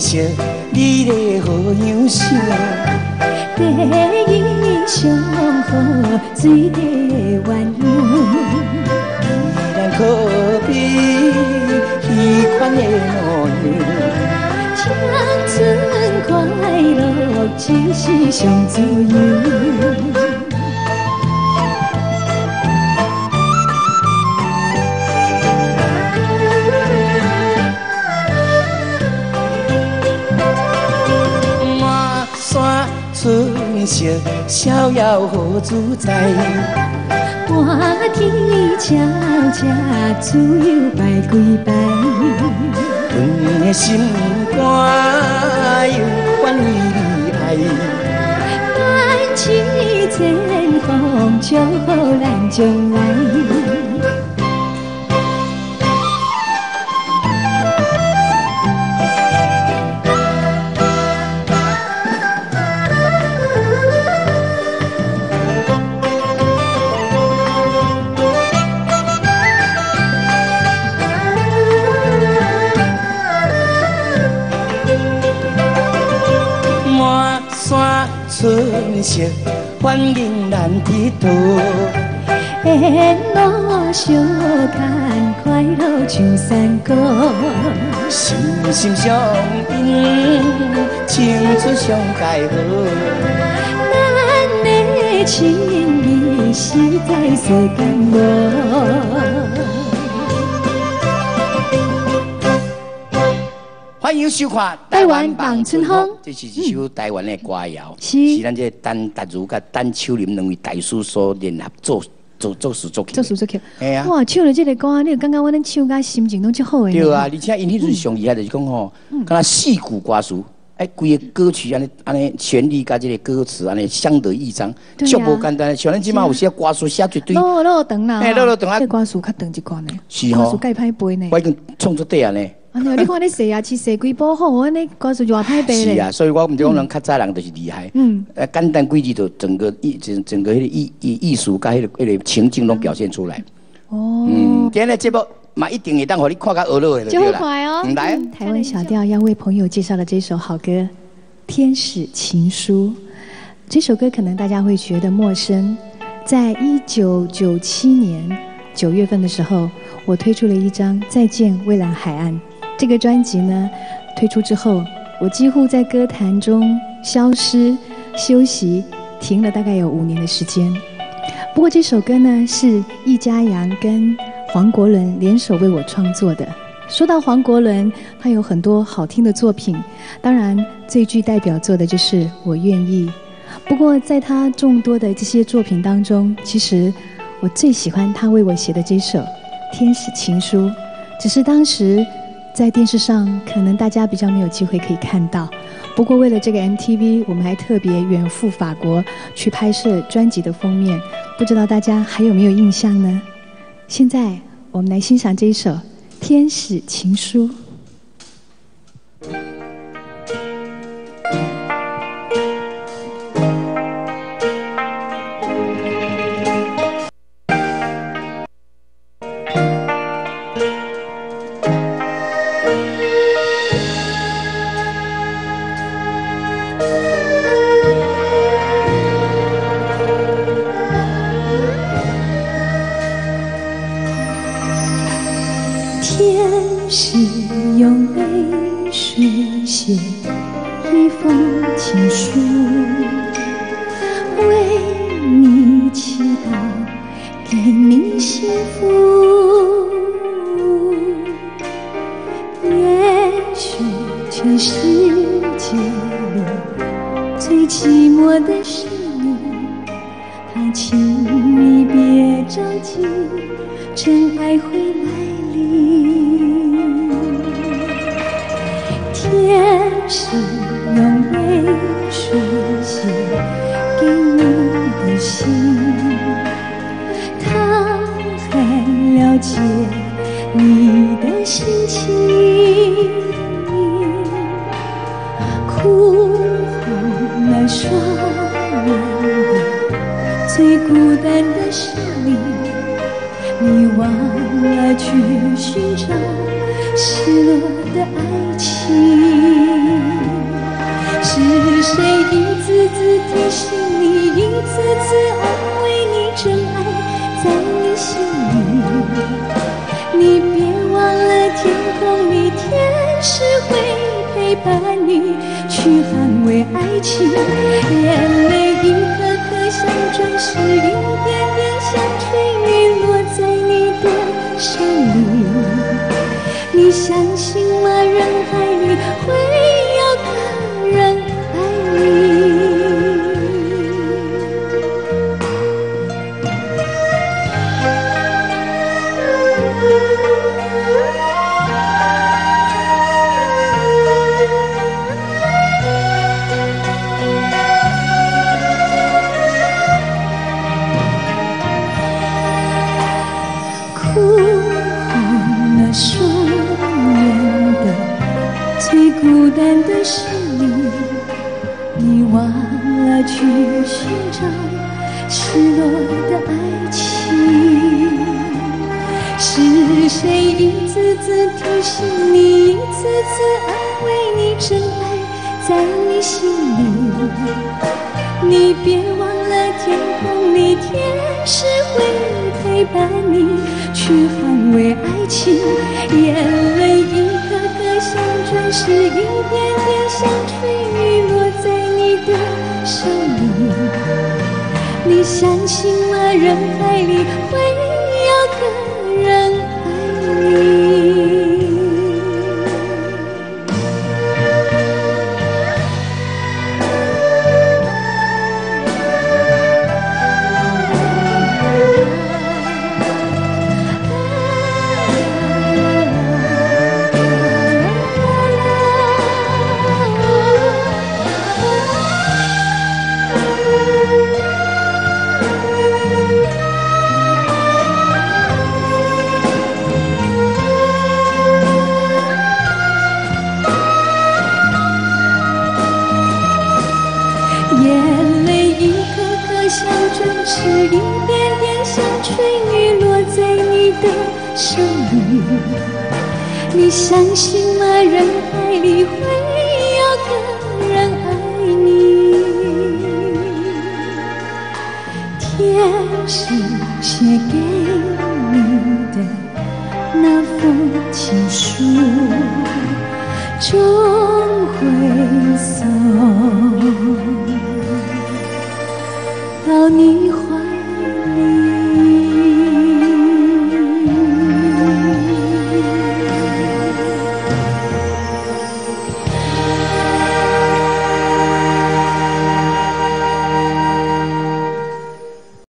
色，你的好样式。 第一上好水地的鸳鸯， 咱可比彼款的模样。 青春快乐只是上自由。春色逍遥好自在， 寒天悄悄自由摆几摆， 阮的心肝又愿意你爱， 咱只前方祝福咱将来。 春色欢迎咱佚佗， 沿路相牵，快乐唱山歌， 心心相印，青春上介好。 咱的情谊实在世间无。 欢迎收看台湾望春风， 这是一首台湾的歌谣， 是咱这陈达如甲陈秋林两位大师所联合作词作曲。哎呀， 哇，唱了这个歌，你有感觉我咱唱甲心情拢足好诶？ 对啊，而且因迄阵上厉害就是讲吼，敢若四句歌词，哎，规个歌曲安尼旋律甲这个歌词安尼相得益彰，足无简单。像咱即马有些歌词写一堆， 老长啦， 哎，老长啊， 这歌词较长一寡呢， 是吼， 歌词介歹背呢。 我已经创出底啊呢。 你看你写啊，写几部好，安尼歌词就偌歹背咧。 是啊，所以我毋是讲人较早人就是厉害。简单几句就整个迄个艺术甲迄个情境拢表现出来。哦。今日节目嘛一定会当互你看甲学落的就对啦。 快哦。 来， 台湾小调要为朋友介绍的这首好歌《天使情书》。这首歌可能大家会觉得陌生，在1997年9月份的时候，我推出了一张《再见蔚蓝海岸》。这个专辑呢推出之后，我几乎在歌坛中消失、休息，停了大概有5年的时间。不过这首歌呢是易家扬跟黄国伦联手为我创作的。说到黄国伦，他有很多好听的作品，当然最具代表作的就是《我愿意》。不过在他众多的这些作品当中，其实我最喜欢他为我写的这首《天使情书》，只是当时在电视上可能大家比较没有机会可以看到。不过为了这个 MTV， 我们还特别远赴法国去拍摄专辑的封面，不知道大家还有没有印象呢？现在我们来欣赏这一首《天使情书》。天使用泪水写一封情书，为你祈祷，给你幸福。也许这世界里最寂寞的是你，他请你别着急，真爱会来临。天使用泪水写给你的信，他很了解你的心情，哭红了双眼，最孤单的是你，你忘了去寻找失落的爱情。是谁一次次提醒你，一次次安慰你，真爱在你心里。你别忘了天空里天使会陪伴你，去捍卫爱情。眼泪一颗颗像钻石，一点点像春雨落在你的手里。你相信吗？人海里会有个人爱你。哭红了双眼的最孤单的是你，你忘了去寻找失落的爱情。是谁一次次提醒你，一次次安慰你，真爱在你心里。你别忘了天空里天使会陪伴你，去捍卫爱情。眼泪一颗颗像钻石，一点点像春雨落在你的手里。你相信吗？人海里会有个人爱你。眼泪一颗颗像钻石，一点点像春雨落在你的手里。你相信吗？人海里会有个人爱你。天使写给你的那封情书，终会送到你怀